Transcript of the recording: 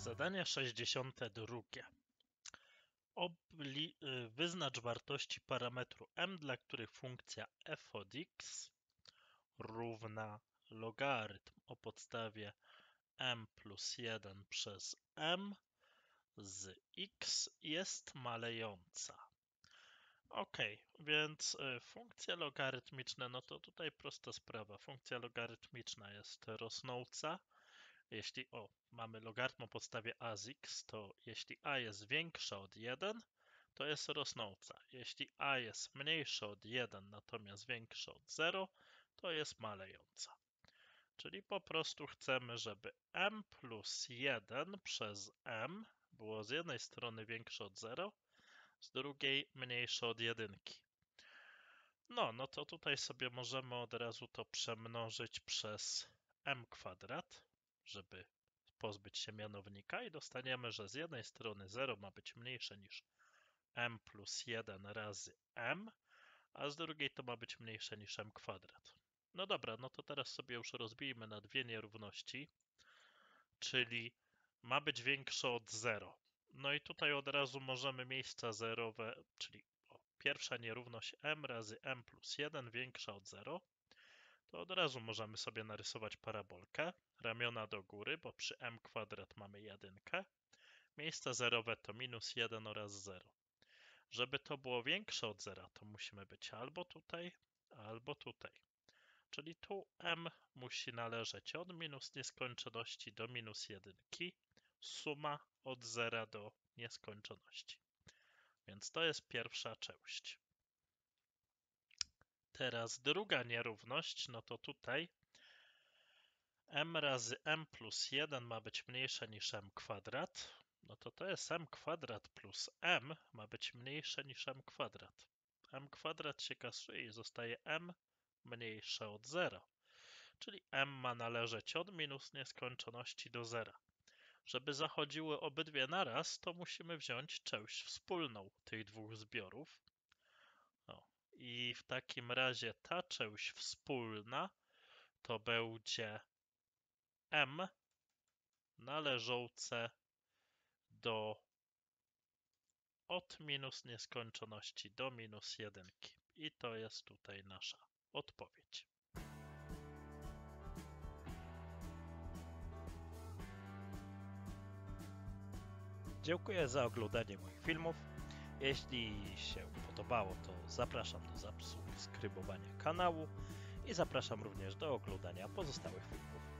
Zadanie 62. Wyznacz wartości parametru m, dla których funkcja f od x równa logarytm o podstawie m plus 1 przez m z x jest malejąca. Ok, więc funkcja logarytmiczna, no to tutaj prosta sprawa. Funkcja logarytmiczna jest rosnąca. Jeśli mamy logarytm o podstawie a z x, to jeśli a jest większa od 1, to jest rosnąca. Jeśli a jest mniejsza od 1, natomiast większa od 0, to jest malejąca. Czyli po prostu chcemy, żeby m plus 1 przez m było z jednej strony większe od 0, z drugiej mniejsze od 1. No to tutaj sobie możemy od razu to przemnożyć przez m kwadrat, żeby pozbyć się mianownika i dostaniemy, że z jednej strony 0 ma być mniejsze niż m plus 1 razy m, a z drugiej to ma być mniejsze niż m kwadrat. No dobra, no to teraz sobie już rozbijmy na dwie nierówności, czyli ma być większe od 0. No i tutaj od razu możemy miejsca zerowe, czyli pierwsza nierówność m razy m plus 1 większa od 0, to od razu możemy sobie narysować parabolkę, ramiona do góry, bo przy m kwadrat mamy 1. Miejsca zerowe to minus 1 oraz 0. Żeby to było większe od 0, to musimy być albo tutaj, albo tutaj. Czyli tu m musi należeć od minus nieskończoności do minus 1. Suma od 0 do nieskończoności. Więc to jest pierwsza część. Teraz druga nierówność, no to tutaj m razy m plus 1 ma być mniejsze niż m kwadrat. No to jest m kwadrat plus m ma być mniejsze niż m kwadrat. M kwadrat się kasuje i zostaje m mniejsze od 0. Czyli m ma należeć od minus nieskończoności do 0. Żeby zachodziły obydwie naraz, to musimy wziąć część wspólną tych dwóch zbiorów. I w takim razie ta część wspólna to będzie m należące do od minus nieskończoności do minus 1. I to jest tutaj nasza odpowiedź. Dziękuję za oglądanie moich filmów. Jeśli się podobało, to zapraszam do subskrybowania kanału i zapraszam również do oglądania pozostałych filmów.